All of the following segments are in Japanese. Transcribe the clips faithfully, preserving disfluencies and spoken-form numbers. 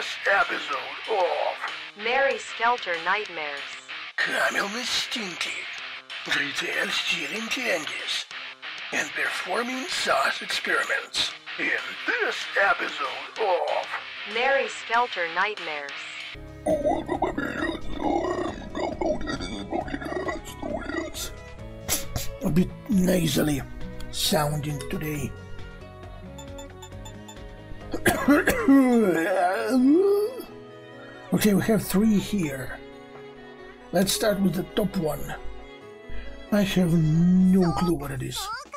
this episode of Mary Skelter Nightmares. Camille Stinky retails stealing candies and performing sauce experiments in this episode of Mary Skelter Nightmares. A bit nasally sounding today. Okay, we have three here. Let's start with the top one. I have no clue what it is.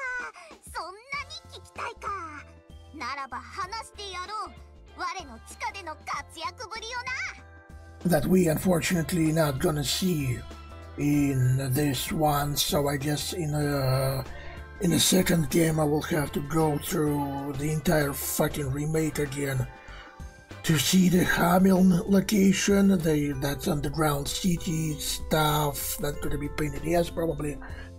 That we unfortunately not gonna see in this one, so I guess in a in a second game I will have to go through the entire fucking remake again to see the Hamilton location, the that's underground city stuff that's gonna be painted, yes, probably.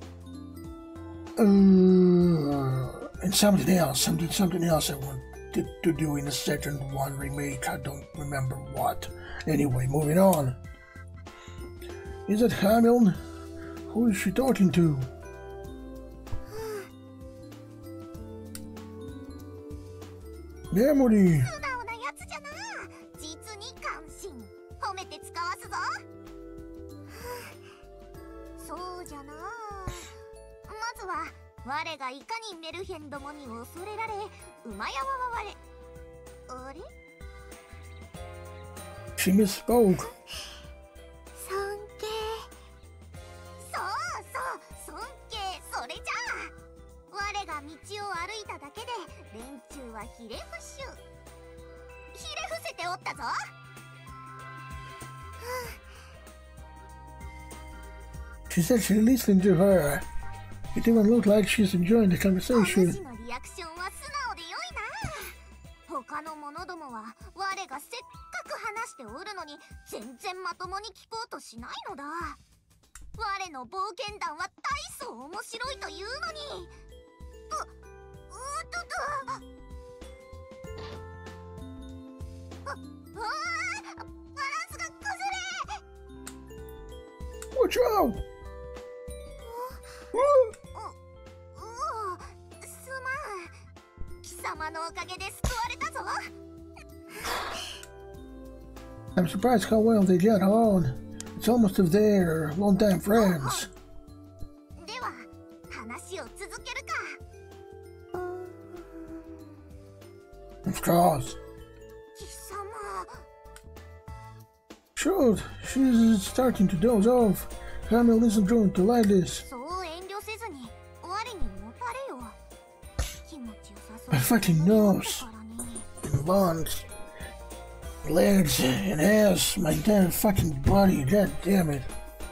Uh, and something else, something something else I want to, to do in the second one remake. I don't remember what. Anyway, moving on. Is it Hamilton? Who is she talking to? Memory. 我がいかにメルヘンどもに恐れられ、馬山は我。あれ She misspoke. 尊敬。そうそう、尊敬、それじゃあ。我が道を歩いただけで、連中はひれ伏しゅ。ひれ伏せておったぞ。 She said she listened to her. It even looked like she's enjoying the conversation. 他の者どもは我がせっかく話しておるのに全然まともに聞こうとしないのだ。我の冒険談は大層面白いというのに。う、うっとと。あ、ああ、バランスが崩れ。 Watch out! I'm surprised how well they get on. It's almost as if they're long-time friends. Of course. Sure, she's starting to doze off. Camille isn't going to like this. My fucking nose, and lungs, legs, and ass, my entire fucking body, god damn it.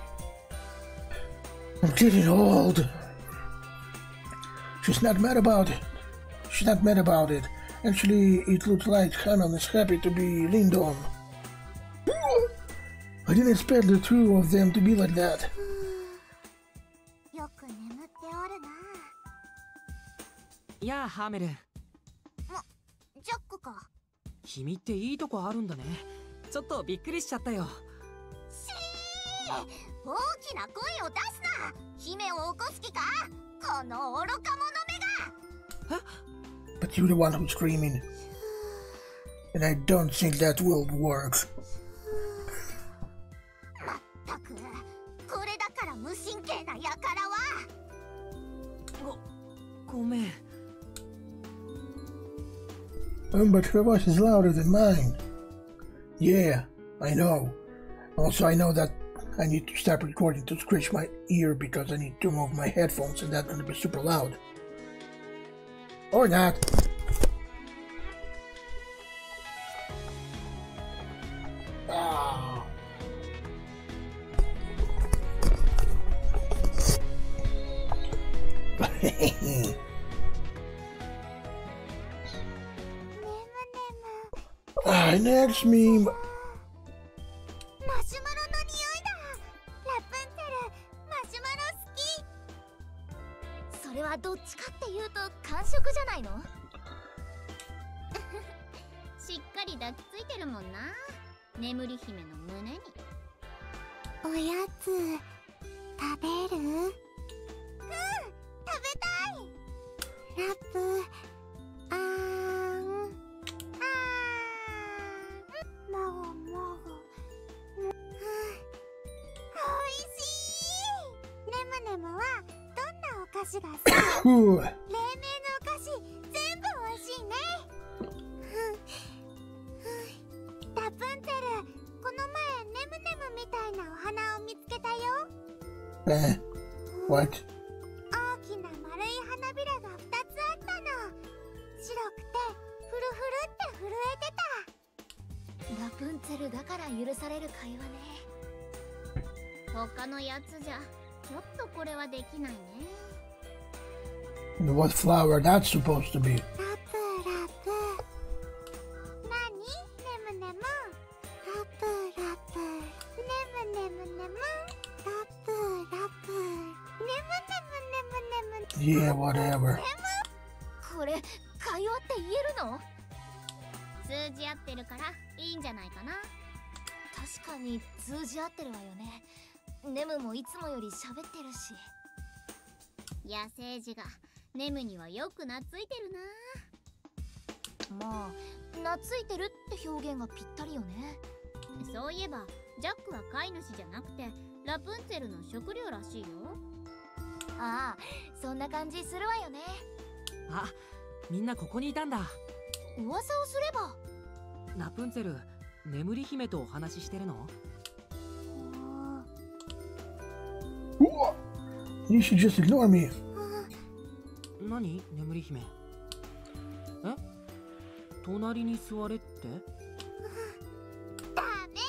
I'm getting old. She's not mad about it. She's not mad about it. Actually, it looks like Hanan is happy to be leaned on. I didn't expect the two of them to be like that. やあハーメル。 ジャックか。 君っていいとこあるんだね。ちょっとびっくりしちゃったよ。 しー、大きな声を出すな。姫を起こす気か。この愚か者めが。 But you're the one who's screaming, and I don't think that will work. まったく、これだから無神経な輩は。 ご、ごめん。 Um, but her voice is louder than mine. Yeah, I know. Also, I know that I need to stop recording to scratch my ear because I need to move my headphones and that's gonna be super loud. Or not. Ah. Ah, next meme. マシュマロの匂いだ。ラプンツェル、マシュマロ好き。それはどっちかっていうと感触じゃないの？しっかり抱きついてるもんな、眠り姫の胸に。おやつ食べる？うん、食べたい。ラップ、あーん、あーん、もごもご、うん、おいしい。ネムネムはどんなお菓子が好き？黎明のお菓子全部おいしいね。ラプンツェル、この前ネムネムみたいなお花を見つけたよ。 え、what？ 大きな丸い花びらがふたつあったの。白くてフルフルって震えてた。ラプンツェルだから許される会話ね。他のやつじゃちょっとこれはできないね。 What flower that's supposed to be? ラプラプ。なに？ネムネム。ラプラプ。ネムネムネム。ラプラプ。ネムネムネムネム。 Yeah, whatever. これ会話って言えるの？通じ合ってるからいいんじゃないかな。確かに通じ合ってるわよね。ネムもいつもより喋ってるし。野生児がネムにはよく懐いてるな。まあ懐いてるって表現がぴったりよね。そういえばジャックは飼い主じゃなくてラプンツェルの食料らしいよ。ああ、そんな感じするわよね。 あ、みんなここにいたんだ。 噂をすれば。 ラプンツェル、眠り姫とお話ししてるの？ You should just ignore me. 何？眠り姫。え？隣に座れって？ ダ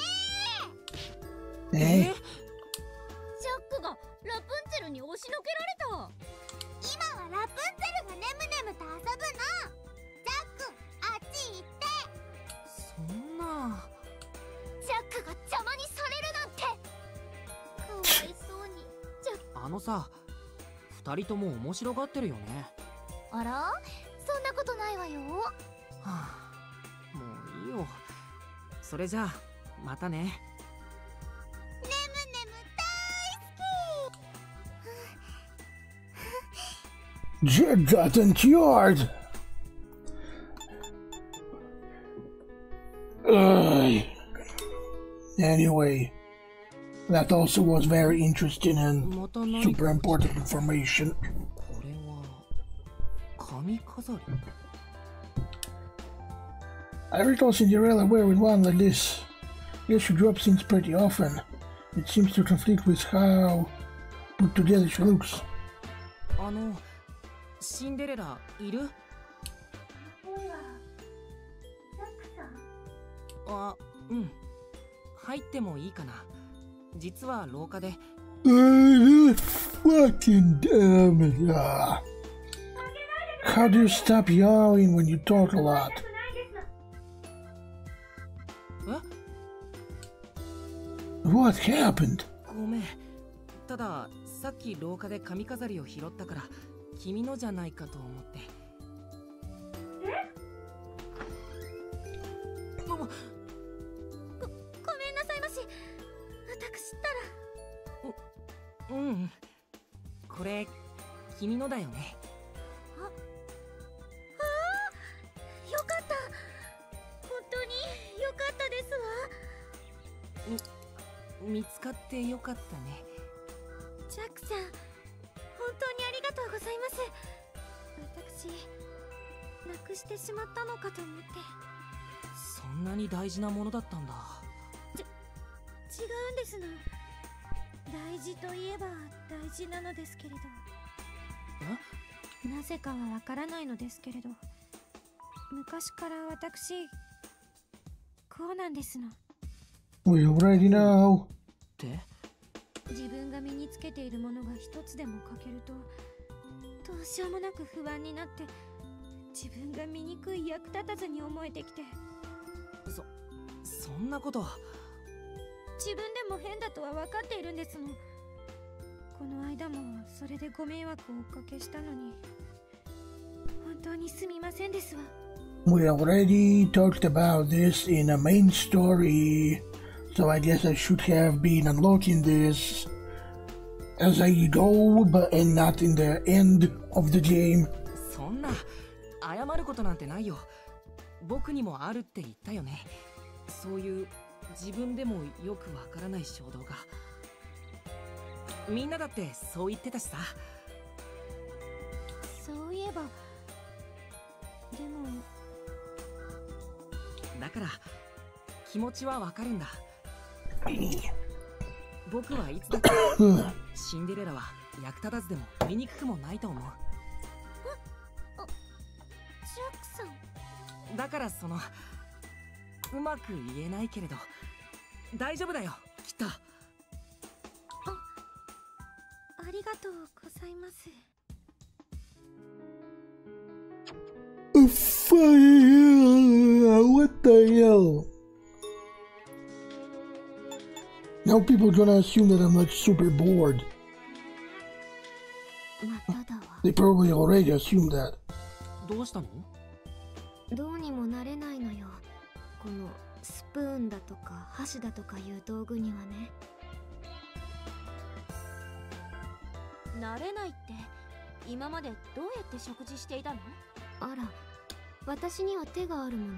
メー。 え？ ジャックがラプンツェルに押しのけられた。今はラプンツェルがネムネムと遊ぶの。ジャック、あっち行って。 そんな。 ジャックが邪魔にされるなんて。かわいそうに。ジャック。 あのさ、二人とも面白がってるよね。 あら？そんなことないわよ。 はあ、もういいよ。それじゃあまたね。 ネムネム大好き。 Jeddat and Fjord. Ugh. Anyway, that also was very interesting and super important information. これは髪飾り。 I recall Cinderella wearing one like this. Yes, she drops things pretty often. It seems to conflict with how put together she looks. あの、シンデレラいる？あ、うん。入ってもいいかな。実は廊下で。 Uh, fucking damn it. Uh, how do you stop yawning when you talk a lot? え？ What happened? ごめん。ただ、さっき廊下で髪飾りを拾ったから、君のじゃないかと思って。え？ご、ごめんなさいまし。私ったら。う、うん。これ、君のだよね。 あ、ああ、よかった。本当によかったですわ。 み、見つかってよかったね。 ジャックさん、本当にありがとうございます。私、なくしてしまったのかと思って。 そんなに大事なものだったんだ。 ち、違うんですの。大事といえば大事なのですけれど。 え？ なぜかはわからないのですけれど、昔から私、こうなんですの。 We already know. って？ 自分が身につけているものが一つでも欠けると、どうしようもなく不安になって、自分が醜い役立たずに思えてきて。 そ、そんなこと。 自分でも変だとは分かっているんですの。この間もそれでご迷惑をおかけしたのに、本当にすみませんですわ。 We already talked about this in a main story, so I guess I should have been unlocking this as I go, but and not in the end of the game. そんな謝ることなんてないよ。僕にもあるって言ったよね。そういう自分でもよくわからない衝動が。みんなだってそう言ってたしさ。 そういえば、でもだから気持ちはわかるんだ。僕はいつだってシンデレラは役立たずでも醜くもないと思う。 ジャックさん。 だからそのうまく言えないけれど大丈夫だよきっと。あ、 ありがとうございます。 Fire! What the hell? Now people are gonna assume that I'm like super bored. まただわ。 They probably already assumed that. どうしたの？ どうにもなれないのよ。このスプーンだとか箸だとかいう道具にはね。 なれないって今までどうやって食事していたの？ あら、私には手があるもの。 へ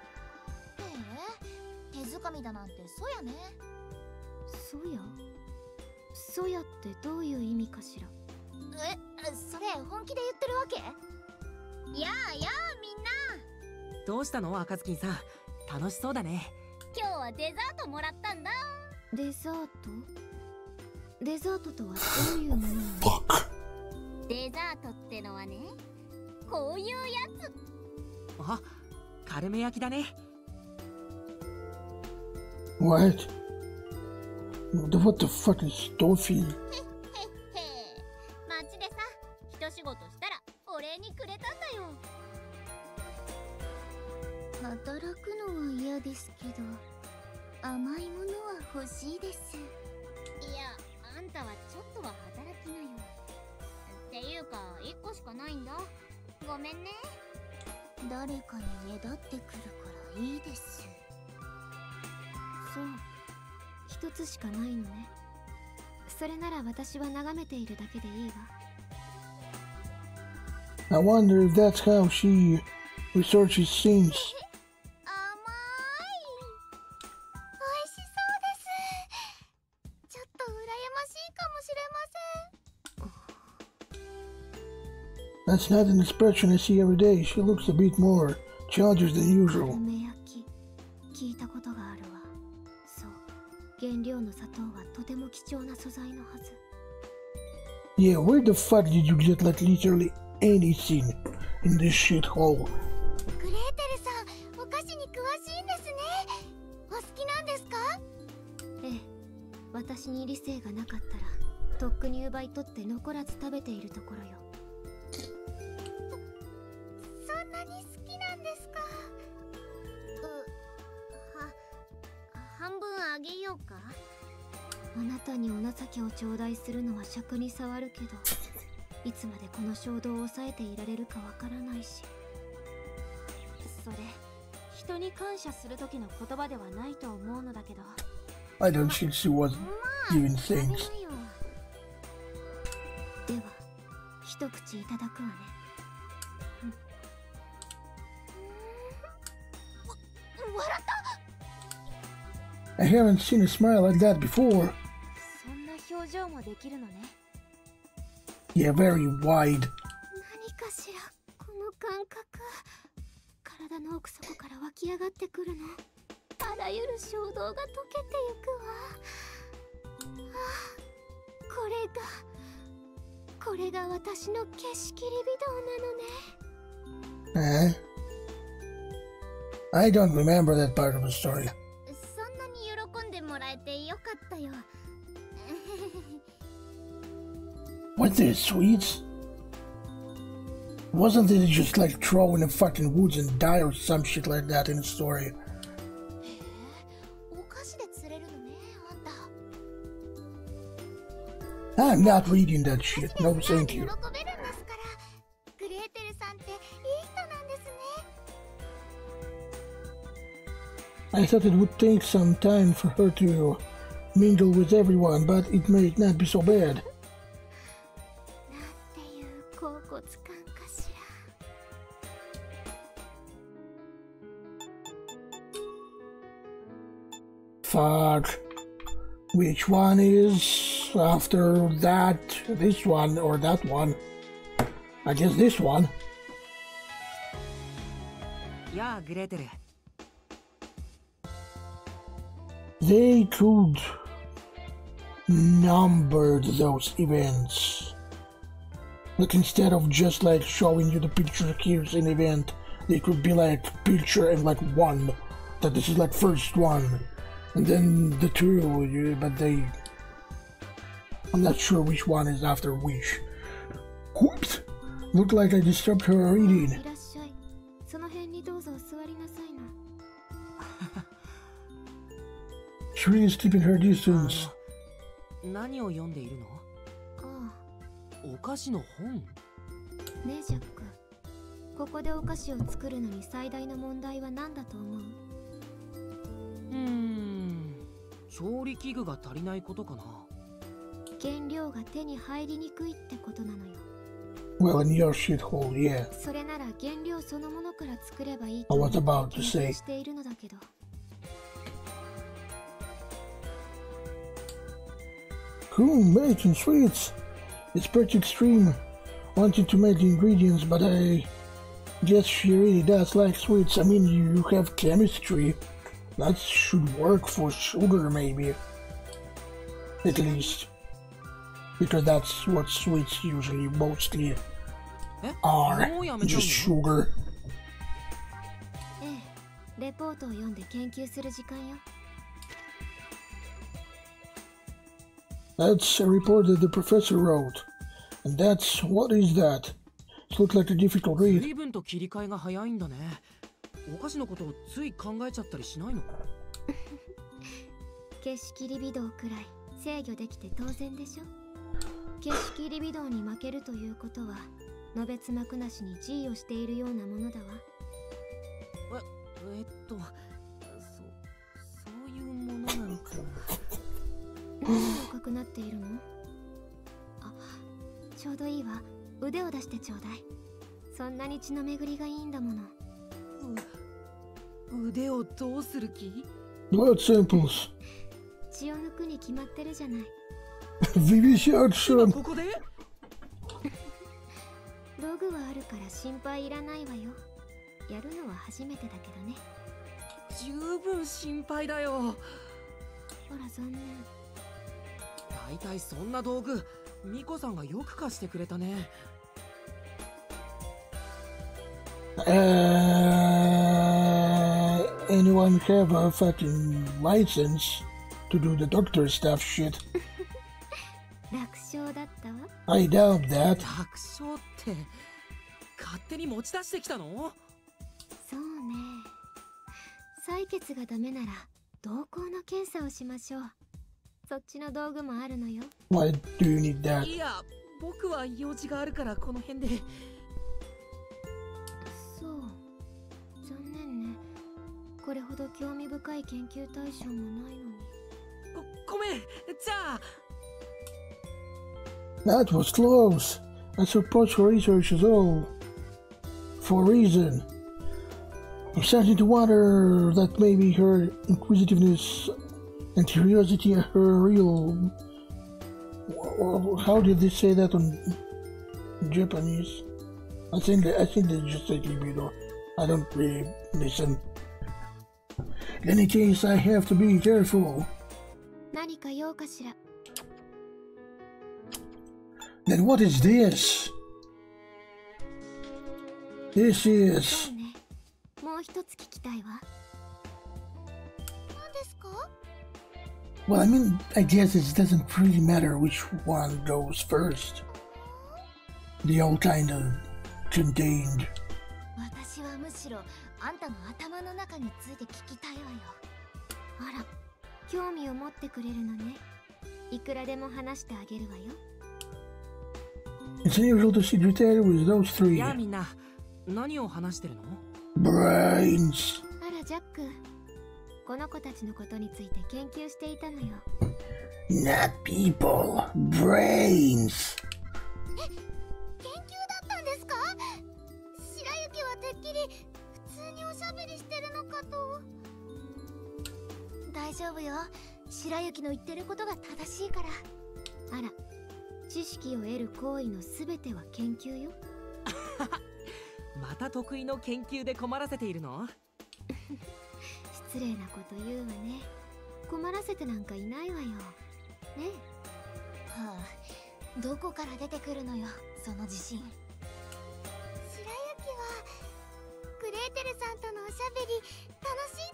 え、手づかみだなんてそやね。 そやそやってどういう意味かしら。 え、それ本気で言ってるわけ？やあやあみんな。 どうしたの赤ずきんさん、楽しそうだね。 今日はデザートもらったんだ。 デザート？デザートとはどういうものなの？ デザートってのはね、こういうやつ。 あ、カルメ焼きだね。 What? What the fuck is toffee? へっへっへ。街でさ、一仕事したらお礼にくれたんだよ。 働くのは嫌ですけど、甘いものは欲しいです。 いや、あんたはちょっとは働きなよ。っていうか、一個しかないんだ。ごめんね。 誰かにねだってくるからいいです。そう、一つしかないのね。それなら私は眺めているだけでいいわ。 I wonder if that's how she researches scenes. 甘い。美味しそうです。ちょっと羨ましいかもしれません。 That's not an expression I see every day. She looks a bit more childish than usual. 梅焼き、聞いたことがあるわ。そう、原料の砂糖はとても貴重な素材のはず。 Yeah, where the fuck did you get like literally anything in this shithole? グレーテルさん、お菓子に詳しいんですね。お好きなんですか？ ええ、私に理性がなかったらとっくに奪い取って残らず食べているところよ。 そんなに好きなんですか？う、は、半分あげようか？ あなたにお情けを頂戴するのは尺に触るけど、いつまでこの衝動を抑えていられるかわからないし。 それ、人に感謝する時の言葉ではないと思うのだけど。 I don't think she was まあ、 even 食べな thinks. よ。 では、一口いただくわね。 わ、笑った。 I haven't seen a smile like that before. そんな表情もできるのね。 Yeah, very wide. 何かしら、この感覚。体の奥底から湧き上がってくるの。あらゆる衝動が溶けてゆくわ。ああ、これがこれが私の景色リビドーなのね。 Eh? I don't remember that part of the story. そんなに喜んでもらえてよかったよ。 What the sweets? Wasn't it just like throw in the fucking woods and die or some shit like that in the story? へえ、お菓子で釣れるのね、あんた。 I'm not reading that shit. No, thank 喜べ you. るんですから。グレーテルさんっていい人なんですね。 I thought it would take some time for her to mingle with everyone, but it may not be so bad. なんていう恍惚感かしら。 Fuck. Which one is after that? This one or that one? I guess this one. やあグレーテル。 They could number those events. Like instead of just like showing you the picture, here's an event, they could be like picture and like one. That this is like first one. And then the two, but they... I'm not sure which one is after which. Whoops! Looked like I disturbed her reading. いらっしゃい。その辺にどうぞお座りなさいな。 She is keeping her distance. 何を読んでいるの？ ああ。 お菓子の本？ ねえジャック。ここでお菓子を作るのに最大の問題は何だと思う？ うーん。調理器具が足りないことかな。 原料が手に入りにくいってことなのよ。 Well, in your shithole, yeah. それなら原料そのものから作ればいい I was about to 研 say. 究しているのだけど。 Cool, making sweets. It's pretty extreme. Wanting to make the ingredients, but I guess she really does like sweets. I mean, you have chemistry. That should work for sugar, maybe. At least. Because that's what sweets usually mostly are. Just sugar. ええ、レポートを読んで研究する時間よ。 That's a report that the professor wrote. And that's... what is that? It looks like a difficult read. 随分と切り替えが早いんだね。お菓子のことをつい考えちゃったりしないの？ 景色リビドーくらい制御できて当然でしょ。景色リビドーに負けるということは、のべつ幕なしに地位をしているようなものだわ。 え、えっと、そ、そういうものなのかな。 何が赤くなっているの？あ、ちょうどいいわ。腕を出してちょうだい。そんなに血の巡りがいいんだもの。 う、腕をどうする気？ Blood samples. 血を抜くに決まってるじゃない。 ビビシアクション。 ここで？ 道具はあるから心配いらないわよ。やるのは初めてだけどね。 十分心配だよ。 ほら残念。 大体そんな道具、ミコさんがよく貸してくれたね。 Uh, anyone have a fucking license to do the doctor stuff shit? 楽勝だったわ。 I doubt that. 楽勝って勝手に持ち出してきたの？ そうね。採血がダメなら瞳孔の検査をしましょう。そっちの道具もあるのよ。 Why do you need that? いや、僕は用事があるからこの辺で。 そう。残念ね。これほど興味深い研究対象もないのに。 ご、ごめん。じゃあ。 That was close. I suppose her research is all for a reason. I'm starting to wonder that maybe her inquisitiveness and curiosity are her real... How did they say that on Japanese? I think they, I think they just say libido. I don't really listen. In any case, I have to be careful. 何か用かしら。 Then what is this? This is... そうね。もう一つ聞きたいわ。何ですか？ Well, I mean, I guess it doesn't really matter which one goes first. They all kind of contained. 私はむしろあんたの頭の中について聞きたいわよ。あら、興味を持ってくれるのね。いくらでも話してあげるわよ。 It's unusual to see Detail with those い three. やみんな、何を話してるの？ Brains. あらジャック、 この子たちのことについて研究していたのよ。 Not people, brains. 研究だったんですか？白雪はてっきり普通におしゃべりしてるのかと。大丈夫よ、白雪の言ってることが正しいから。あら、知識を得る行為のすべては研究よ。 また得意の研究で困らせているの？ 失礼なこと言うわね。困らせてなんかいないわよ。ねえ。はあ、どこから出てくるのよ、その自信。白雪はグレーテルさんとのおしゃべり楽しい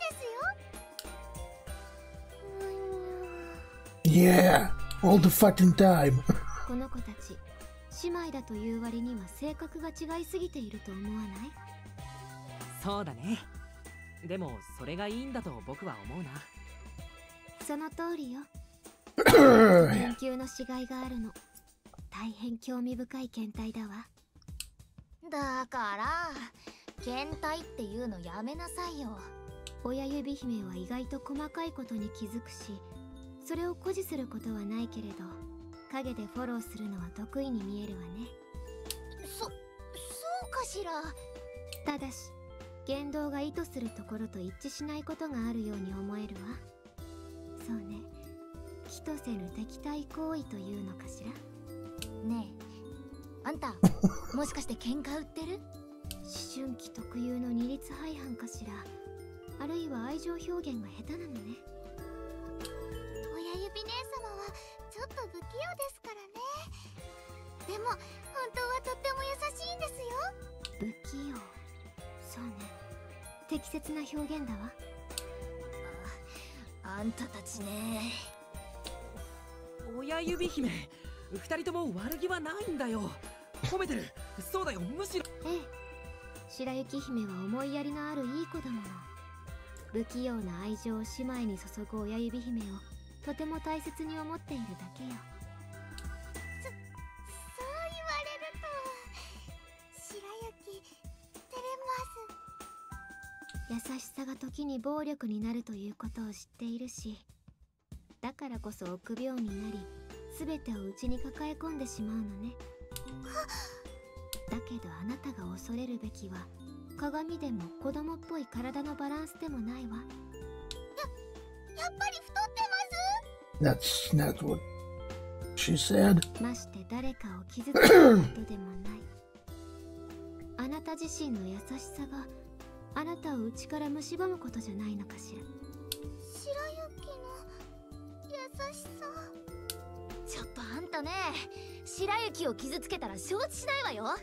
ですよ。 Yeah, all the fucking time. この子たち姉妹だという割には性格が違いすぎていると思わない？ そうだね。でもそれがいいんだと僕は思うな。 その通りよ。研究のしがいがあるの。大変興味深い検体だわ。だから検体っていうのやめなさいよ。親指姫は意外と細かいことに気づくし、それを誇示することはないけれど、影でフォローするのは得意に見えるわね。そ、そうかしら。ただし言動が意図するところと一致しないことがあるように思えるわ。そうね、気とせぬ敵対行為というのかしら。ねえ、あんたもしかして喧嘩売ってる？思春期特有の二律背反かしら。あるいは愛情表現が下手なのね。親指姉様はちょっと不器用ですからね。でも本当はとっても優しいんですよ。不器用、そうね、適切な表現だわ。あ、あんたたちね。 親指姫、二人とも悪気はないんだよ。褒めてる。そうだよ、むしろ。 ええ、白雪姫は思いやりのあるいい子だもの。不器用な愛情を姉妹に注ぐ親指姫をとても大切に思っているだけよ。そ、そう言われると白雪照れます。優しさが時に暴力になるということを知っているし、だからこそ臆病になり全てを内に抱え込んでしまうのね。だけどあなたが恐れるべきは鏡でも子供っぽい体のバランスでもないわ。や、やっぱり太ってます？ That's not what she said. まして誰かを傷つけることでもない。あなた自身の優しさがあなたを内から蝕むことじゃないのかしら。白雪の優しさ。ちょっとあんたね、白雪を傷つけたら承知しないわよ。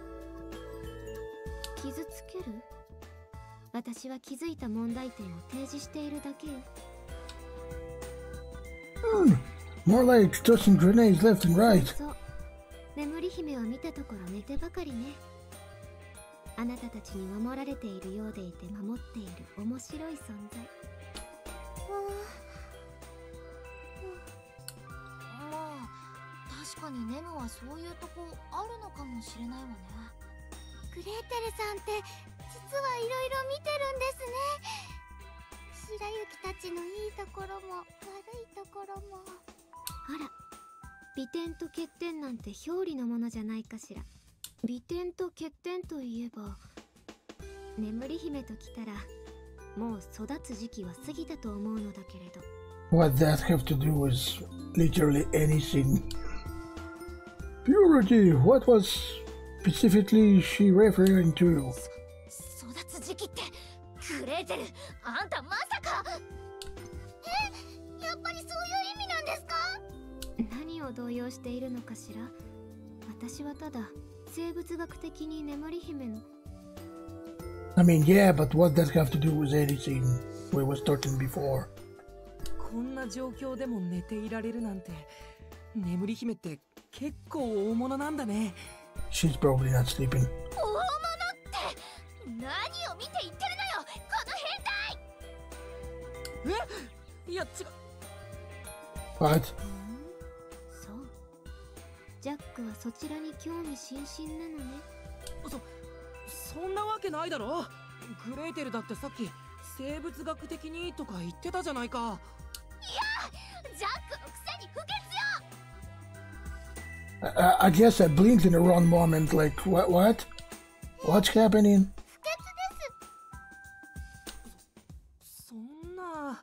傷つける？私は気づいた問題点を提示しているだけよ。 Hmm. More like tossing grenades left and right. そう、眠り姫を見たところ寝てばかりね。あなたたちに守られているようでいて守っている面白い存在。まあ確かにネムはそういうとこあるのかもしれないわね。グレーテルさんって実はいろいろ見てるんですね。白雪たちのいいところも悪いところも。あら、美点と欠点なんて表裏のものじゃないかしら。美点と欠点といえば、眠り姫ときたらもう育つ時期は過ぎたと思うのだけれど。 What that have to do with literally anything? Purity, what was specifically she referring to? そ育つ時期ってグレーテル、あんたまさか。え、やっぱりそういう意味なんですか？何を動揺しているのかしら。私はただ生物学的に眠り姫の。 I mean, yeah, but what does have to do with anything we was talking before? こんな状況でも寝ていられるなんて、眠り姫って結構大物なんだね。 She's probably not sleeping. 大物って何を見て言ってるのよ、この変態。 え、いや違う。 What? そう、ジャックはそちらに興味津々なのね。 そそんなわけないだろ。グレーテルだってさっき生物学的にとか言ってたじゃないか。 いや、ジャックのくせに不潔よ。 I, I guess I blinked in the wrong moment. Like, what? What? What's happening? 不潔です。 そんな。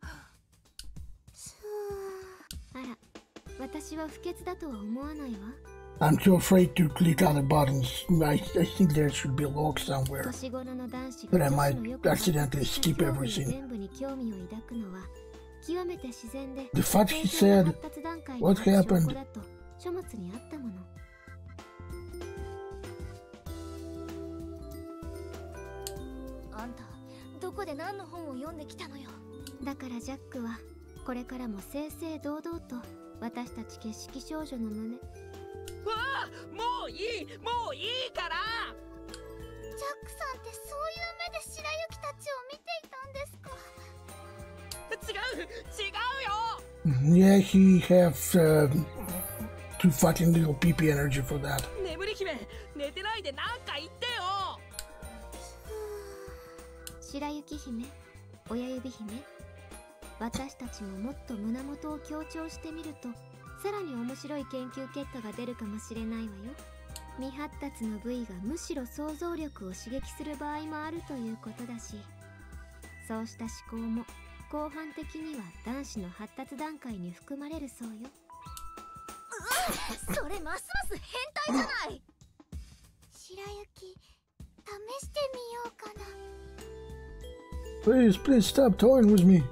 あら、私は不潔だとは思わないわ。 I'm too afraid to click on the buttons. I, I think there should be a log somewhere. 年頃の男子 But が I 女 might 子のよく accidentally skip 恐怖の everything. 全部に興味を抱くのは極めて自然で The fact he 成長の said, 発達段階に what ある証 happened? 拠だと書物にあったもの。 あんた、どこで何の本を読んできたのよ。 だからジャックはこれからも正々堂々と私たち景色少女の胸。 わあ、もういい、もういいから。 ジャックさんってそういう目で白雪たちを見ていたんですか。 違う、違うよ。 Yeah, he have uh, too fucking little pee pee energy for that. 眠り姫、寝てないでなんか言ってよ。 白雪姫、親指姫、私たちももっと胸元を強調してみるとさらに面白い研究結果が出るかもしれないわよ。未発達の部位がむしろ想像力を刺激する場合もあるということだし、そうした思考も後半的には男子の発達段階に含まれるそうよ。 うそれますます変態じゃない。白雪、試してみようかな。 Please, please stop toying with me.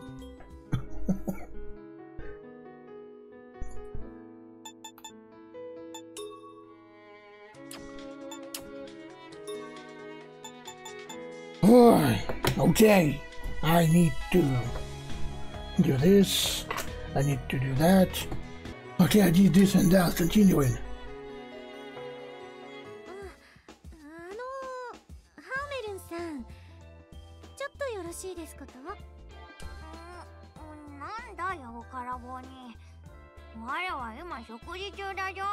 Okay, I need to do this, I need to do that. Okay, I did this and that, continuing. あの、ハーメルンさん、ちょっとよろしいですこと？ん、なんだよ、おからぼうに。我は今食事中だよ。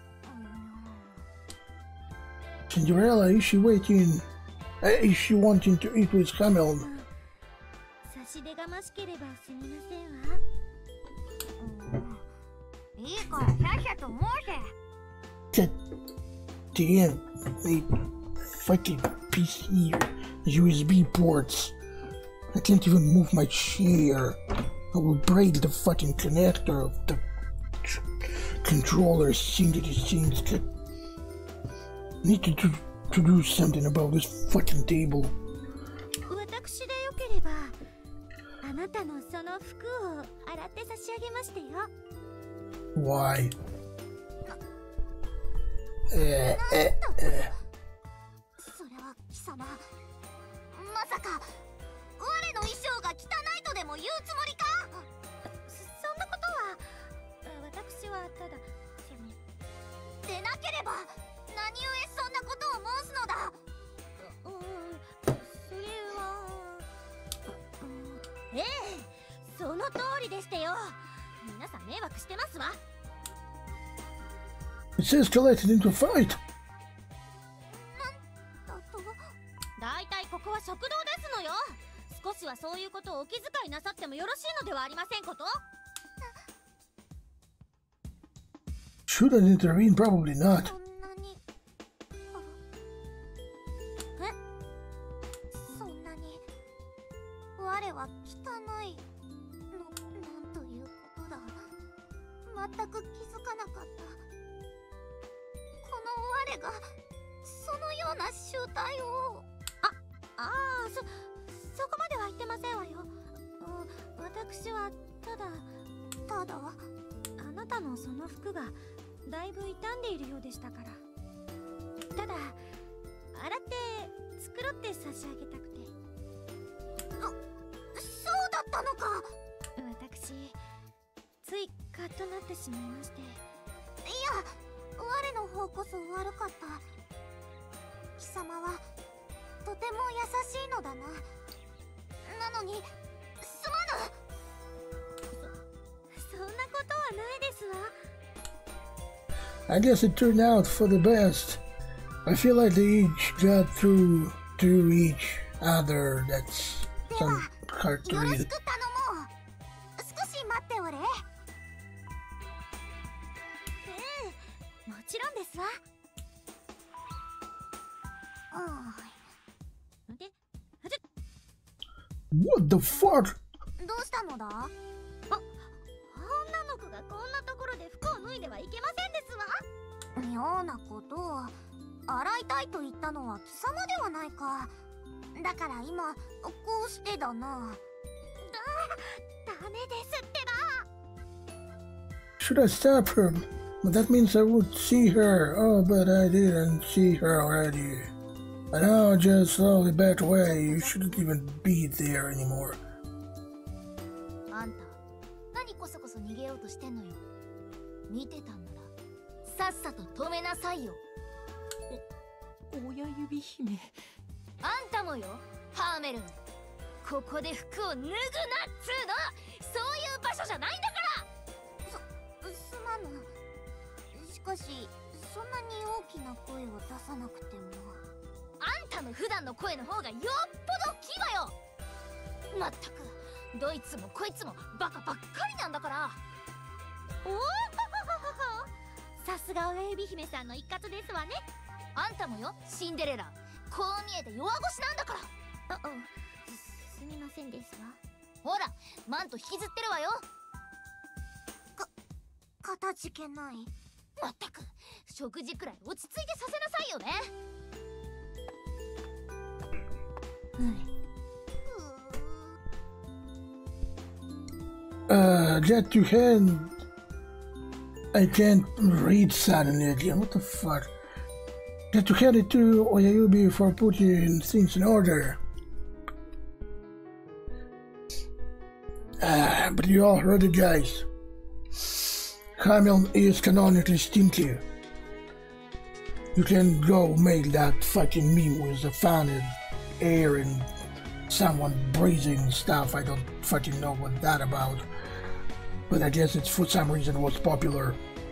Cinderella, is she waiting? Uh, is she wanting to eat with Camel? 差し出がましければすみませんわ。いいからさっさと申せ。 God damn, they fucking P C U S B ports. I can't even move my chair. I will break the fucking connector of the controller. Seems that it seems good. I need to do, to do something about this fucking table. 私でよければ、あなたのその服を洗って差し上げましてよ。 Why? Uh, uh, uh. それは貴様、まさか我の衣装が汚いとでも言うつもりか。そんなことは、私はただそのでなければ何故そんなことを申すのだ。う、うん、それは、うん、ええ、その通りでしてよ。皆さん迷惑してますわ。 It's escalated into a fight. だと、だいたいここは食堂ですのよ。少しはそういうことをお気遣いなさってもよろしいのではありませんこと。 Should I intervene? Probably not. そんなに、え、そんなに我は汚いの、なんということだ。全く気づかなかった。この我がそのような集体を。あ、ああ、そ、そこまでは言ってませんわよ。うん、私はただ、ただ、あなたのその服がだいぶ傷んでいるようでしたから。ただ、洗って繕って差し上げたくて。あ、そうだったのか。私、ついカッとなってしまいまして。いや、我の方こそ悪かった。貴様はとても優しいのだな。なのにすまぬ。そ、そんなことはないですわ。 I guess it turned out for the best. I feel like they each got through to each other. That's some hard to よろし read. く頼もう。少し待っておれ。ええ、もちろんですわ。うん。で、 What the fuck? どうしたのだ？あ、女の子がこんなところで服を脱いではいけませんですわ。妙なことを。洗いたいと言ったのは貴様ではないか。だから今こうしてだな。だ、ダメですってば。 Should I stop her? But that means I would see her. Oh, but I didn't see her already. And now just slowly back away. You shouldn't even be there anymore. あんた、何こそこそ逃げようとしてんのよ。見てたんなら、さっさと止めなさいよ。 親指姫。 あんたもよ、ハーメルン。ここで服を脱ぐなっつーの。そういう場所じゃないんだから。す、すまぬ。しかし、そんなに大きな声を出さなくても。あんたの普段の声の方がよっぽど大きいわよ。まったく、どいつもこいつもバカばっかりなんだから。おお、さすが親指姫さんの一括ですわね。あんたもよ、シンデレラ。こう見えて弱腰なんだから。あ、うん、す、すみませんですわ。ほら、マント引きずってるわよ。か、かたじけない。まったく、食事くらい落ち着いてさせなさいよね。 Uh, Jet to hand. I can't read suddenly again. What the fuck? Get to hand it to Oyayubi for putting things in order. Ah, but you all heard it, guys. Hamilton is canonically stinky. You can go make that fucking meme with the fan and air and someone breathing stuff. I don't fucking know what that about. But I guess it's for some reason was popular.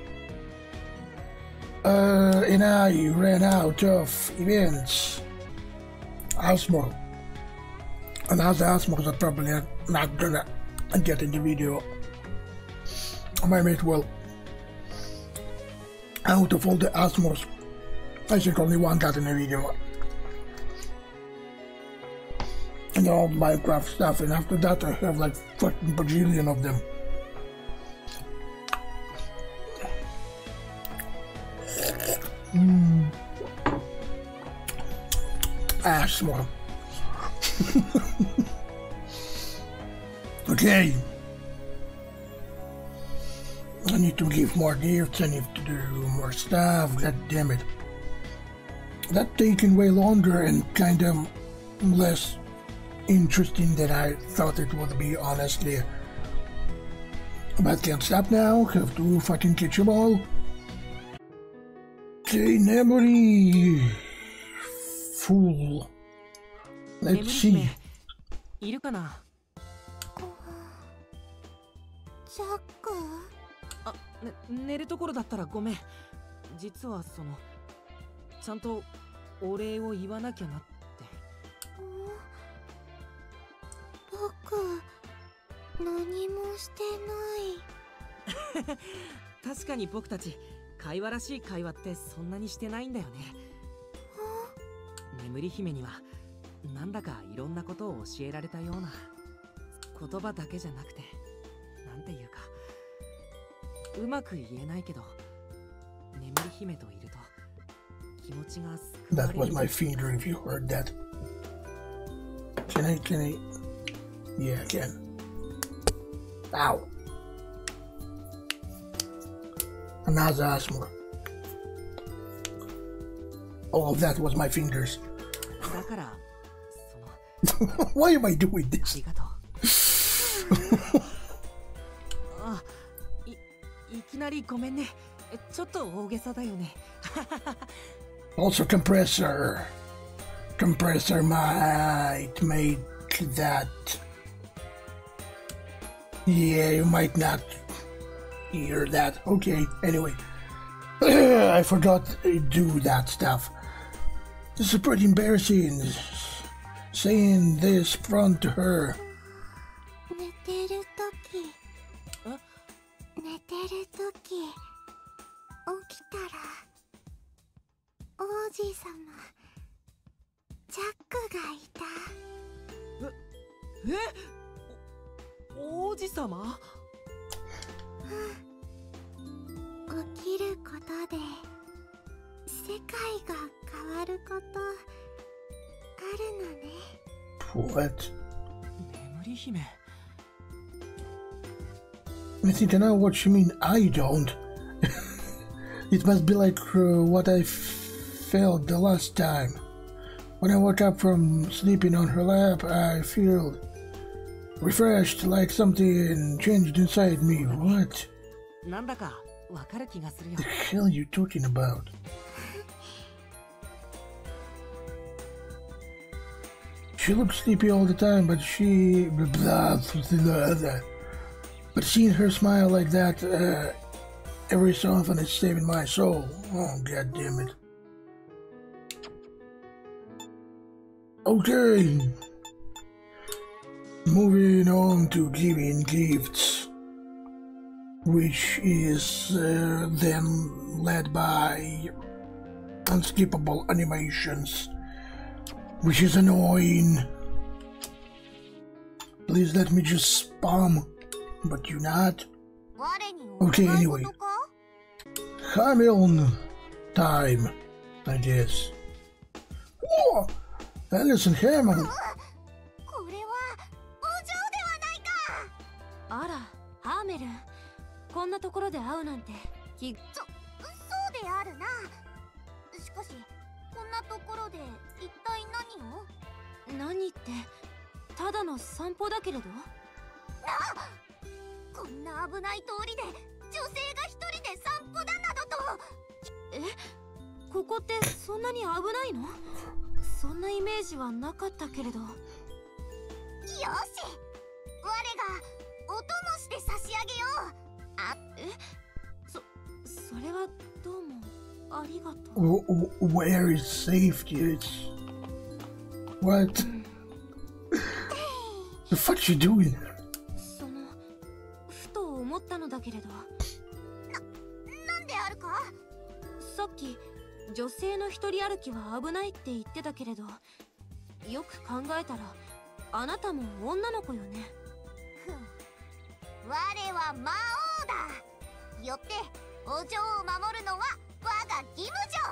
Uh, and I ran out of events. Asmor. And as Asmor are probably not gonna get in the video. My mate, well, out of all the Asmors, I think only one got in the video. And all Minecraft stuff, and after that I have like fucking bajillion of them. Mm. Asmor. Okay. I need to give more gifts, I need to do more stuff, god damn it. That's taking way longer and kind of less interesting than I thought it would be, honestly. But can't stop now, have to fucking catch them all. Okay, memory. Fool. Let's see. いるかな。 ジャック。 あ、ね、寝るところだったらごめん。実はそのちゃんとお礼を言わなきゃなって。 僕、何もしてない。 確かに僕たち会話らしい会話ってそんなにしてないんだよね。眠り姫にはなんだかいろんなことを教えられたような。言葉だけじゃなくて、なんていうかうまく言えないけど、眠り姫といると気持ちが救われる。 That was my finger if you heard that. Can I, can I? Yeah, I can. Ow. Another Asmor. All of that was my fingers. だからその Why am I doing this? ありがとう。あ、い、いきなりごめんね。ちょっと大げさだよね。 Also, compressor. Compressor might make that. Yeah, you might not hear that. Okay, anyway. I forgot to do that stuff. This is pretty embarrassing. Saying this front to her. 寝てるとき起きたら王子様ジャックがいた。 えお王子様？ 起きることで世界が変わることあるのね。 What? 眠り姫。 I think I know what you mean. I don't. It must be like uh, what I felt the last time. When I woke up from sleeping on her lap, I feel refreshed, like something changed inside me. What なんだかわかる気がするよ。 the hell are you talking about? She looks sleepy all the time, but she... Blah, blah, blah, blah. But seeing her smile like that uh, every so often is saving my soul. Oh, god damn it. Okay. Moving on to giving gifts, which is uh, then led by unskippable animations, which is annoying. Please let me just spam, but you not. Okay, anyway. Hamilton time, I guess. Whoa! Alison Hammond. これはお嬢ではないか。 あら、ハーメルン。こんなところで会うなんて気。 そ、そうであるな。しかし、こんなところで一体何を？ 何って、ただの散歩だけれど。 なあ、こんな危ない通りで女性が一人で散歩だなどと。 え、ここってそんなに危ないの？そんなイメージはなかったけれど。よし、我がお供して差し上げよう。あ、 え、そ、それはどうもありがとう。 Where is safety? It's... What? The fuck you doing? その、ふと思ったのだけれど。な、 なんであるか？ さっき女性の一人歩きは危ないって言ってたけれど、よく考えたらあなたも女の子よね。 ふん、我は魔王だ。よってお嬢を守るのは我が義務じゃ。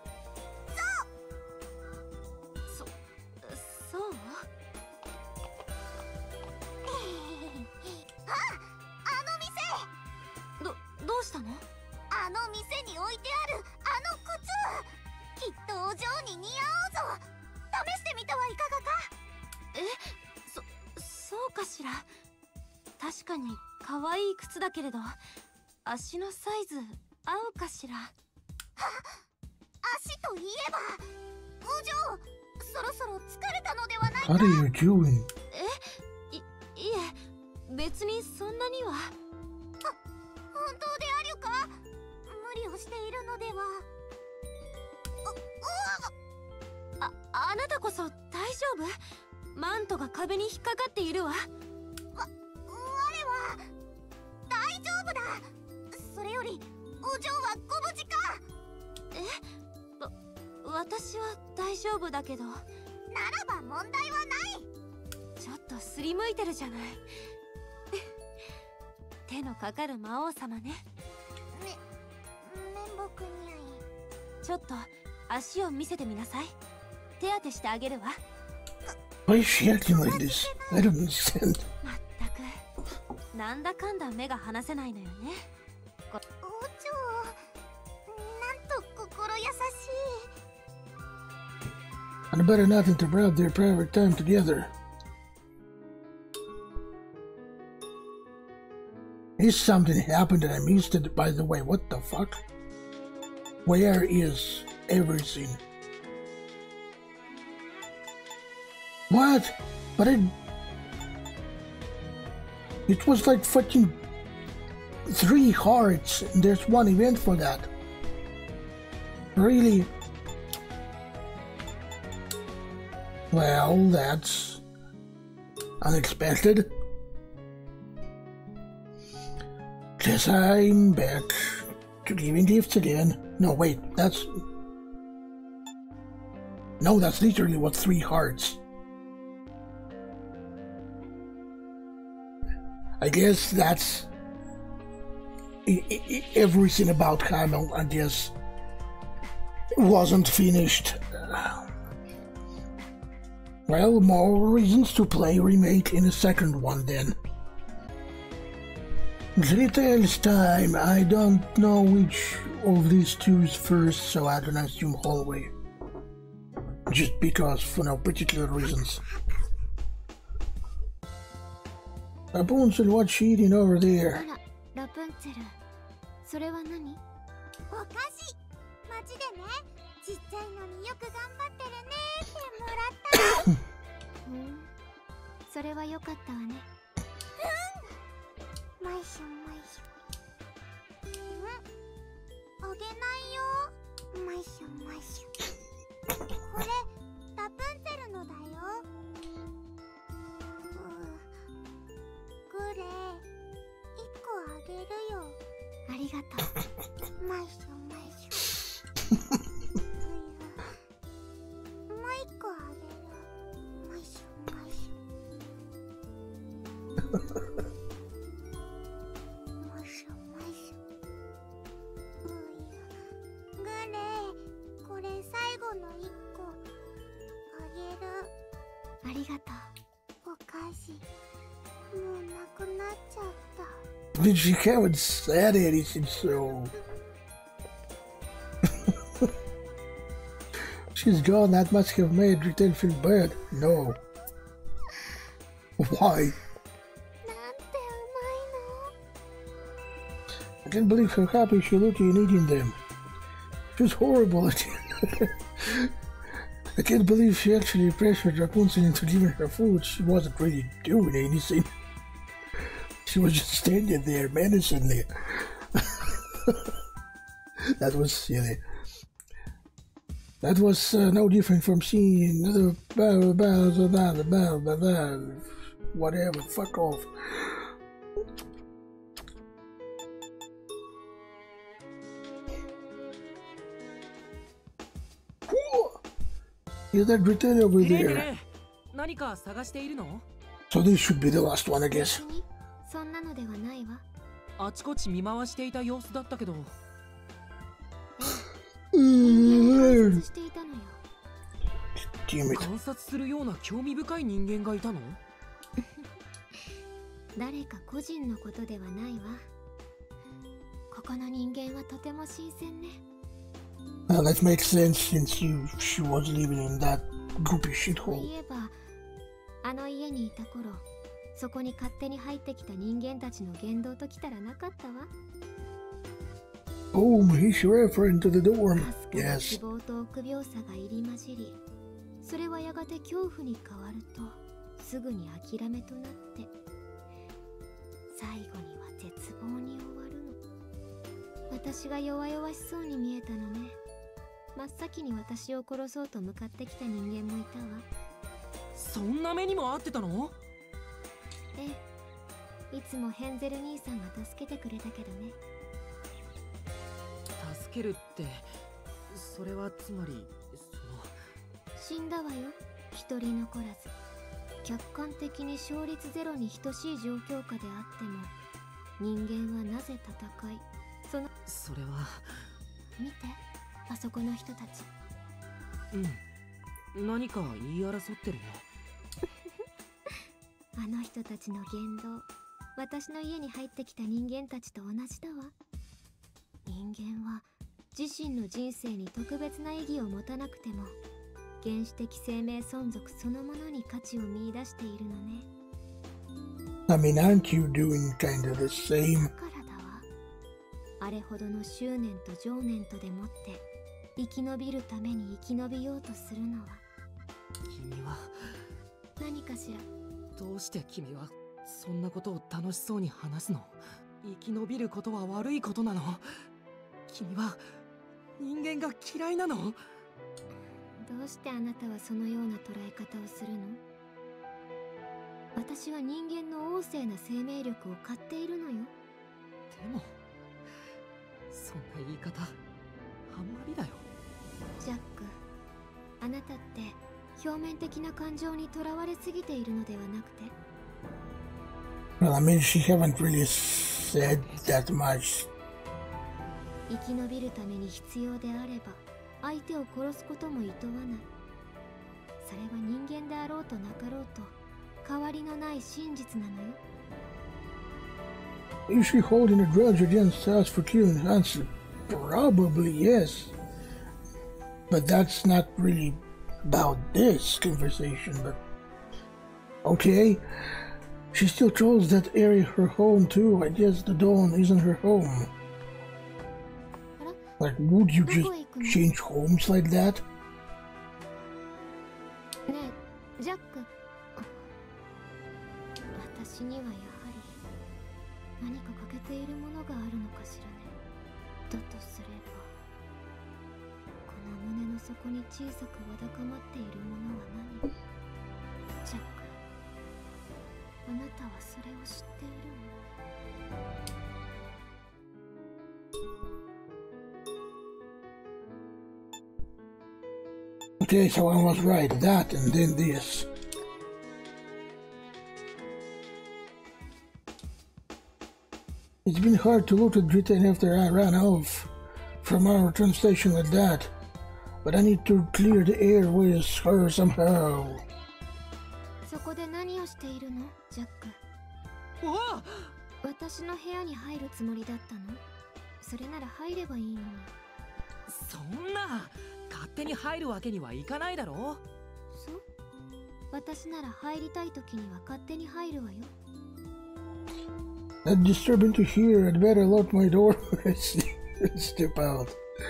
そう。そ、そう？ あ、あの店。 ど、どうしたの？ あの店に置いてあるあの靴、きっとお嬢に似合おうぞ。試してみてはいかがか？ え、そ、そうかしら。確かに可愛い靴だけれど、足のサイズ合うかしら。は、 足といえば、お嬢、そろそろ疲れたのではないか？ What are you doing? え、い、いえ、別にそんなには。 は、本当でありゅか？無理をしているのでは。 あ、あなたこそ大丈夫？マントが壁に引っかかっているわ。わ、 我は大丈夫だ。それよりお嬢はご無事か？ え？わ、私は大丈夫だけど。ならば問題はない。 ちょっとすりむいてるじゃない。手のかかる魔王様ね。 め、面目にゃい。 ちょっと足を見せてみなさい。手当てしてあげるわ。 Why is she acting like this? I don't understand. まったく、なんだかんだ目が離せないのよね。 お嬢、なんと心優しい。 I'd better not interrupt their private time together. Is something happened and I missed it, by the way? What the fuck? Where is everything? What? But it... It was like fucking... Three hearts, and there's one event for that. Really? Well, that's... unexpected. Guess I'm back to giving gifts again. No, wait, that's... No, that's literally what three hearts. I guess that's... I I everything about Camel, I guess, wasn't finished. Well, more reasons to play Remake in the second one then. Details time. I don't know which of these two is first, so I'm gonna assume hallway. Just because, for no particular reasons. Rapunzel, what's she eating over there? Rapunzel, それは何? お菓子街でね、ちっちゃいのによく頑張ってるねってもらったの。 うん、それは良かったわね。 うん。まいしょまいしょ。うん。あげないよ。まいしょまいしょ。これラプンツェルのだよ。グレー、一個あげるよ。 ありがとう。 まいしょまいしょ。もう一個あげる。まいしょまいしょ。まいしょまいしょ。グレー、これ最後の一個あげる。 ありがとう。お菓子もうなくなっちゃった。 Did she haven't said anything, so she's gone. That must have made Retail feel bad. No. Why? I can't believe how happy she looked in eating them. She was horrible at it. I can't believe she actually pressured Rapunzel into giving her food. She wasn't really doing anything. She was just standing there menacingly. That was silly. That was uh, no different from seeing the whatever. Fuck off. Is that Britain over there? So this should be the last one, I guess. そんなのではないわ。 あちこち見回していた様子だったけど。 観察していたのよ。 観察するような興味深い人間がいたの？ 誰か個人のことではないわ。ここの人間はとても新鮮ね。 Well, that makes sense since you, she was living in that groupie shithole. そういえば、あの家にいた頃。そこに勝手に入ってきた人間たちの言動ときたらなかったわ。 Oh, he's referring to the dorm. Yes. 希望と臆病さが入り混じり、それはやがて恐怖に変わると、すぐに諦めとなって、最後には絶望に終わるの。私が弱々しそうに見えたのね。真っ先に私を殺そうと向かってきた人間もいたわ。 そんな目にも遭ってたの？ ええ、いつもヘンゼル兄さんが助けてくれたけどね。 助けるって、それはつまり、その死んだわよ、一人残らず。客観的に勝率ゼロに等しい状況下であっても、人間はなぜ戦い、そのそれは見て、あそこの人たち。 うん、何か言い争ってるね。 あの人たちの言動、私の家に入ってきた人間たちと同じだわ。人間は自身の人生に特別な意義を持たなくても、原始的生命存続そのものに価値を見出しているのね。 I mean, aren't you doing kind of the same? だからだわ。あれほどの執念と情念とでもって生き延びるために生き延びようとするのは。 君は何かしら。 どうして君はそんなことを楽しそうに話すの？生き延びることは悪いことなの？君は人間が嫌いなの？ どうしてあなたはそのような捉え方をするの？私は人間の旺盛な生命力を買っているのよ。 でもそんな言い方あんまりだよ。 ジャック、あなたって表面的な感情にとらわれすぎているのではなくて。 Well, I mean, she haven't really said that much. 生き延びるために必要であれば相手を殺すことも厭わない。それは人間であろうとなかろうと変わりのない真実なのよ。 Is she holding a grudge against us for killing Hansel? Probably yes. But that's not really about this conversation, but okay. She still calls that area her home too. I guess the Dawn isn't her home. Like, would you just change homes like that? ねえ、ジャック。私にはやはり何か欠けているものがあるのかしらね。だとすれば、この胸の底に小さくわだかまっているものは何？ジャック、あなたはそれを知っているの？ Okay, so I was right. That and then this. It's been hard to look at Britain after I ran off from our train station like that. But I need to clear the air with her somehow. そこで何をしているの、ジャック？ おお、 私の部屋に入るつもりだったの？それなら入ればいいのに。 そんな勝手に入るわけにはいかないだろう。 そう？私なら入りたい時には勝手に入るわよ。 That's disturbing to hear. I'd better lock my door and step out.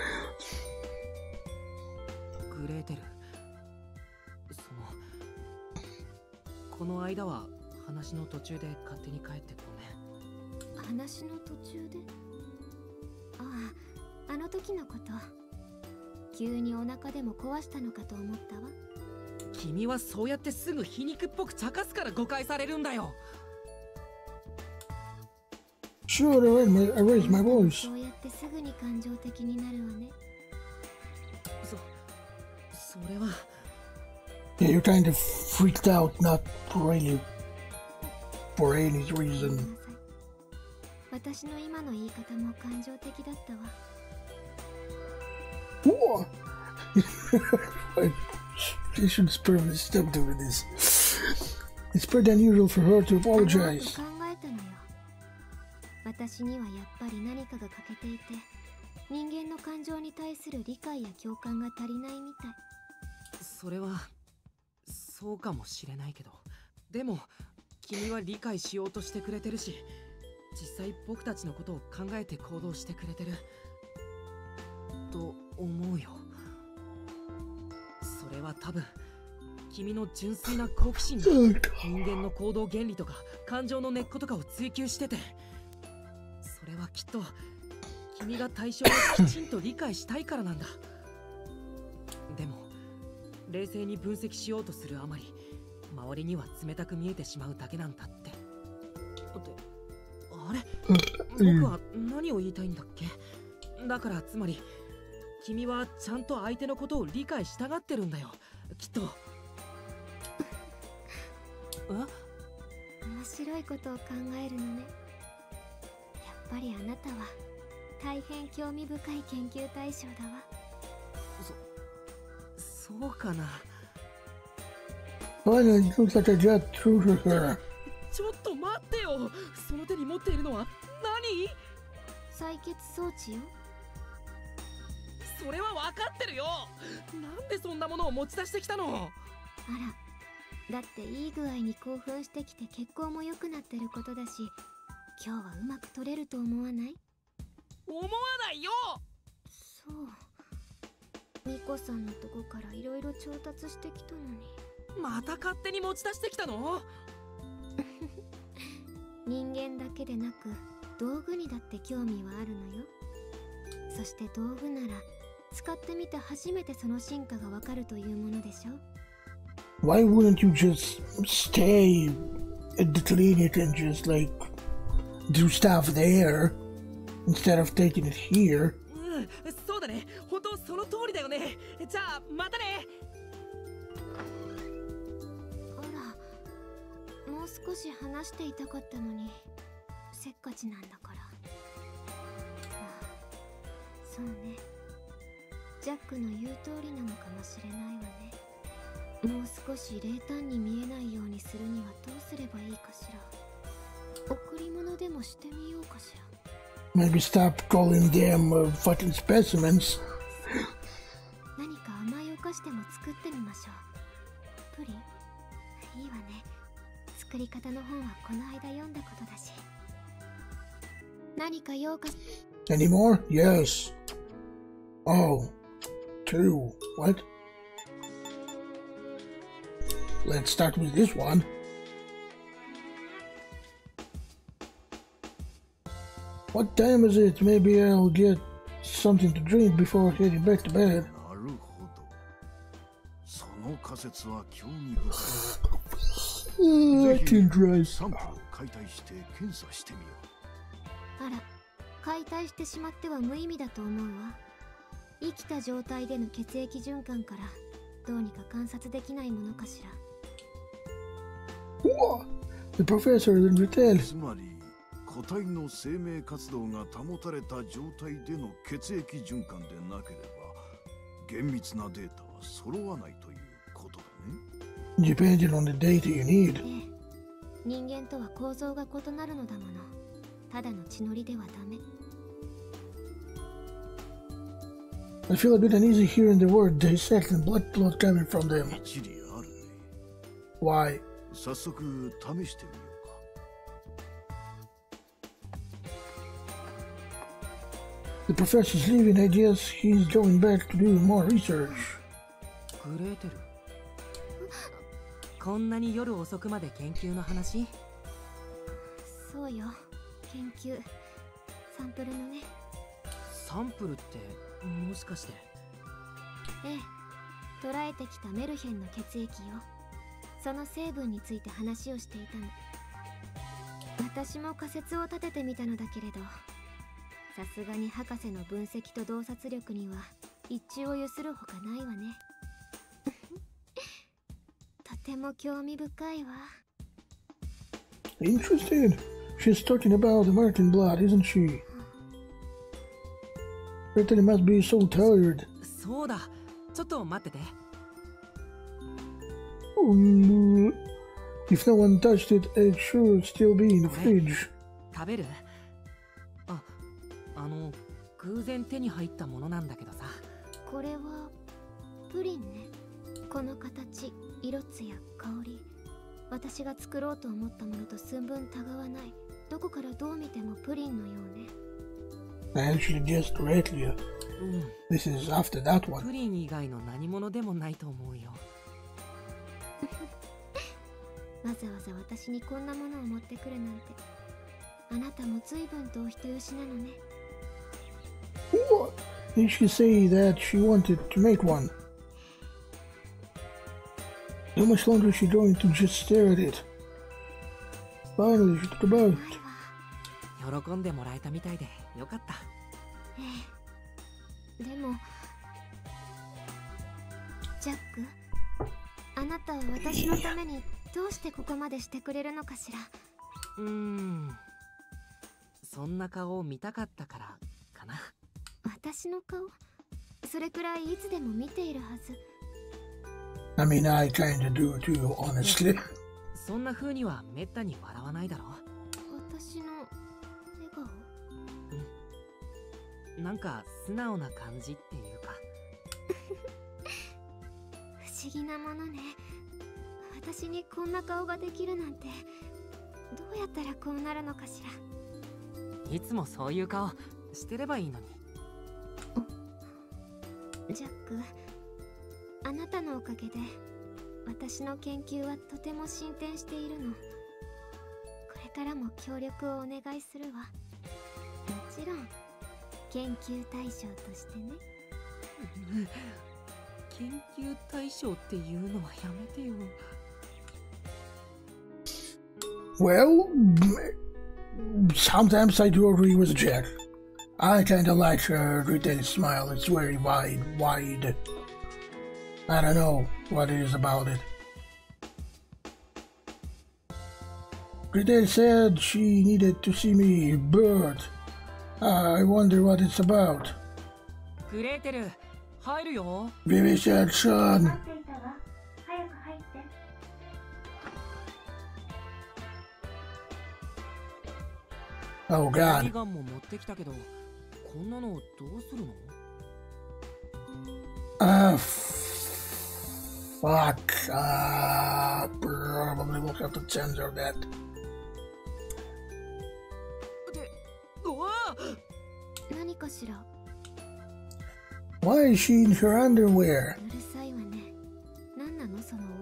グレーテル、そのこの間は話の途中で勝手に帰ってごめん。 話の途中で？ああ、あの時のこと。急にお腹でも壊したのかと思ったわ。 君はそうやってすぐ皮肉っぽく茶化すから誤解されるんだよ。 Sure, I raised my voice. そうやってすぐに感情的になるわね。 そ、それは。 Yeah, you're kind of freaked out, not really for any reason. 私の今の言い方も感情的だったわ。 Whoa! She should probably stop doing this. It's pretty unusual for her to apologize. 考えたのよ。私にはやっぱり何かが欠けていて、人間の感情に対する理解や共感が足りないみたい。 それはそうかもしれないけど、でも君は理解しようとしてくれてるし、実際僕たちのことを考えて行動してくれてると思うよ。それは多分君の純粋な好奇心が人間の行動原理とか感情の根っことかを追求してて、それはきっと君が対象をきちんと理解したいからなんだ。でも冷静に分析しようとするあまり周りには冷たく見えてしまうだけなんだって。ってあれ、僕は何を言いたいんだっけ。だからつまり君はちゃんと相手のことを理解したがってるんだよ、きっと。え？ 面白いことを考えるのね。やっぱりあなたは大変興味深い研究対象だわ。 そ、そうかな。 Well, it looks like I got through to her. ちょっと待ってよ。その手に持っているのは何？ 採血装置よ。 それは分かってるよ。なんでそんなものを持ち出してきたの？ あら、だっていい具合に興奮してきて血行も良くなってることだし、今日はうまく取れると思わない？ 思わないよ。 そう、ミコさんのとこからいろいろ調達してきたのに。 また勝手に持ち出してきたの？ 人間だけでなく道具にだって興味はあるのよ。そして道具なら使ってみて初めてその進化がわかるというものでしょ。 Why wouldn't you just stay at the clinic and just like do stuff there? instead of taking it here. うん、そうだね。本当その通りだよね。じゃあまたね。 あら、もう少し話していたかったのにせっかちなんだから。ああ、そうね。ジャックの言う通りなのかもしれないわね。もう少し冷淡に見えないようにするにはどうすればいいかしら。贈り物でもしてみようかしら。 Maybe stop calling them uh, fucking specimens. 何か甘いお菓子でも作ってみましょう。プリンいいわね。作り方の本はこの間読んだことだし。何か用か。 Any more? Yes. Oh, two. What? Let's start with this one. What time is it? Maybe I'll get something to drink before heading back to bed. なるほど。その仮説は興味深い。 Uh, I can drive. サンプルを解体して検査してみよう。 あら、解体してしまっては無意味だと思うわ。生きた状態での血液循環からどうにか観察できないものかしら。 Whoa! The professor didn't retell. つまり個体の生命活動が保たれた状態での血液循環でなければ厳密なデータは揃わないということだね。 Depending on the data you need. ええ、人間とは構造が異なるのだもの。ただの血のりではダメ。 I feel a bit uneasy hearing the word dissect and blood blood coming from them. 一理あるね。 Why? 早速試してみようか。 The professor's leaving. I guess he's going back to do more research. グレーテル。こんなに夜遅くまで研究の話？ そうよ、研究サンプルのね。 サンプルってもしかして？ ええ、捉えてきたメルヘンの血液よ。その成分について話をしていたの。私も仮説を立ててみたのだけれど、さすがに博士の分析と洞察力には一致を有するほかないわね。とても興味深いわ。 Interested? She's talking about the Martin blood, isn't she? Brittany must be so tired. そうだ。ちょっと待ってて。 Oh no. If no one touched it, it should still be in the fridge. 食べる？あ、あの偶然手に入ったものなんだけどさ。 これはプリンね。この形、色艶、香り、私が作ろうと思ったものと寸分たがわない。どこからどう見てもプリンのようね。 I actually guessed correctly. うん。 This is after that プ one. リン以外の何物でもないと思うよ。 わざわざ私にこんなものを持ってくるなんて。あなたも随分とお人よしなのね。 What? Did she say that she wanted to make one? How much longer is she going to just stare at it? Finally, she took a bite. ないわ。 喜んでもらえたみたいでよかった。 ええ。でも、ジャック、あなたは私のためにどうしてここまでしてくれるのかしら。 うーん。そんな顔を見たかったからかな。 私の顔？それくらいいつでも見ているはず。 I mean, I kinda do too, honestly. そんな風にはめったに笑わないだろ。 私の笑顔？ うん。なんか素直な感じっていうか。 不思議なものね。私にこんな顔ができるなんて、どうやったらこうなるのかしら。 いつもそういう顔してればいいのに。 ジャック、あなたのおかげで私の研究はとても進展しているの。これからも協力をお願いするわ。もちろん研究対象としてね。 研究対象っていうのはやめてよ。 Well, sometimes I do agree with Jack. I kinda like her retail smile. It's very wide, wide. I don't know what it is about it. Retail said she needed to see me, but I wonder what it's about. グレーテル、入るよ。 Baby said, son. Oh ガ God. ンも持ってきたけど、こんなのどうするの？ Uh, fuck. Uh, probably will have to censor that. で、うわあ！ 何かしら。 Why is she in her underwear? うるさいわね。何なのその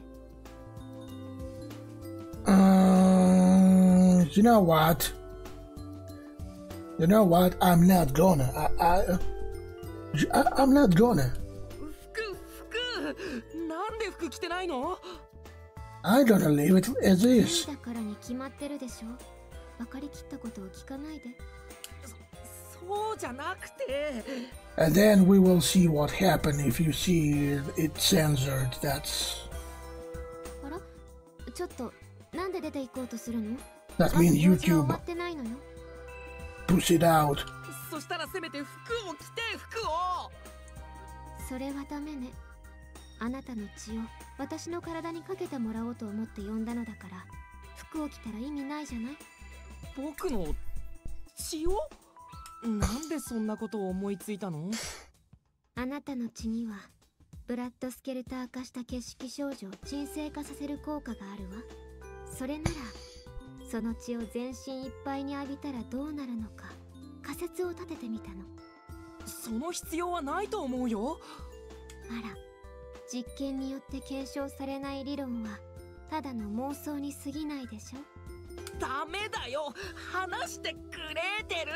大声。 Um, you know what? You know what? I'm not gonna. I, I, I I'm not gonna. 服、服！なんで服着てないの？ I'm gonna leave it as is. だからに決まってるでしょ。分かりきったことを聞かないで。 そうじゃなくて。 And then we will see what happens if you see it censored. That's. あら、ちょっとなんで出て行こうとするの？ That means まだ表示は終 YouTube わってないのよ。 push it out. そしたらせめて服を着て、服を！ それはダメね。あなたの血を私の体にかけてもらおうと思って呼んだのだから、服を着たら意味ないじゃない？ 僕の血を？なんでそんなことを思いついたの？ あなたの血にはブラッドスケルター化した景色少女を鎮静化させる効果があるわ。それならその血を全身いっぱいに浴びたらどうなるのか仮説を立ててみたの。 その必要はないと思うよ。 あら、実験によって検証されない理論はただの妄想に過ぎないでしょ。 ダメだよ、話してくれてる。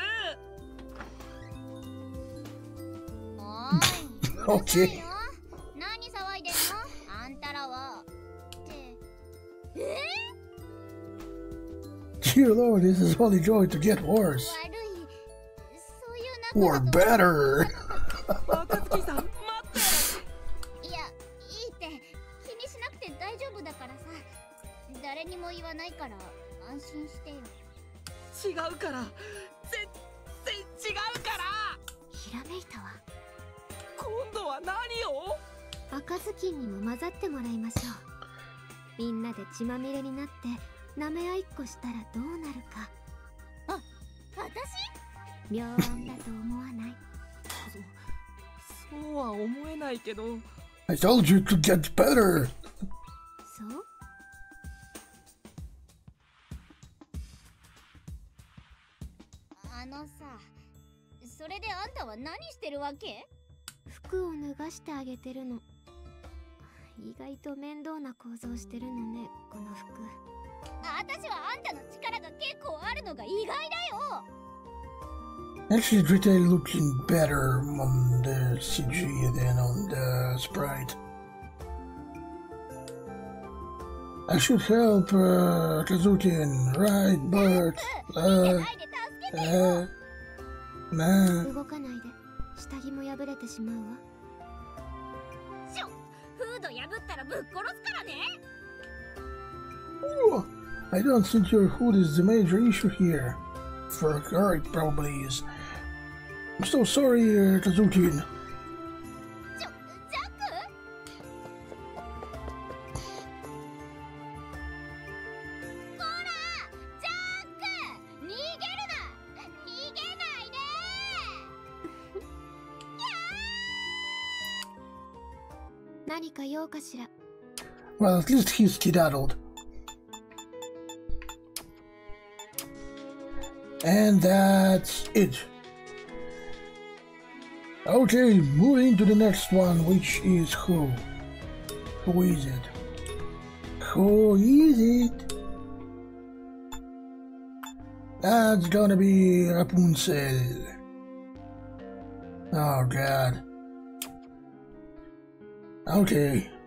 おい、 Okay. 何騒いでんの？あんたらは。って、え Dear Lord, this is only going to get worse. 悪い。そういう Or 仲だと。 better. 赤月さん、待って。 いや、いいって気にしなくて大丈夫だからさ。誰にも言わないから安心してよ。 違うから、全然違うから。 ひらめいたわ。 今度は何を？ 赤ずきんにも混ざってもらいましょう。みんなで血まみれになって舐め合いっこしたらどうなるか。 あ、私？ 妙案だと思わない？ そ、そうは思えないけど。 I told you to get better. そう？ あのさ、それであんたは何してるわけ？ 服を脱がしてあげてるの。意外と面倒な構造してるのね、この服。 あたしはあんたの力が結構あるのが意外だよ。 Actually, Retail looking better on the C G than on the sprite. I should help uh, Kazukin, right, but uh, 逃げないで助けて uh, よ。 nah. 動かないで。下着も破れてしまうわ。 しょ、フード破ったらぶっ殺すからね。 Ooh, I don't think your hood is the major issue here. For her, it probably is. I'm so sorry, uh, Kazukin. ちょ、ジャック？こら、ジャック！逃げるな！逃げないで！ 何か用かしら。 Well, at least he's skedaddled. And that's it. Okay, moving to the next one, which is who? Who is it? Who is it? That's gonna be Rapunzel. Oh god. Okay.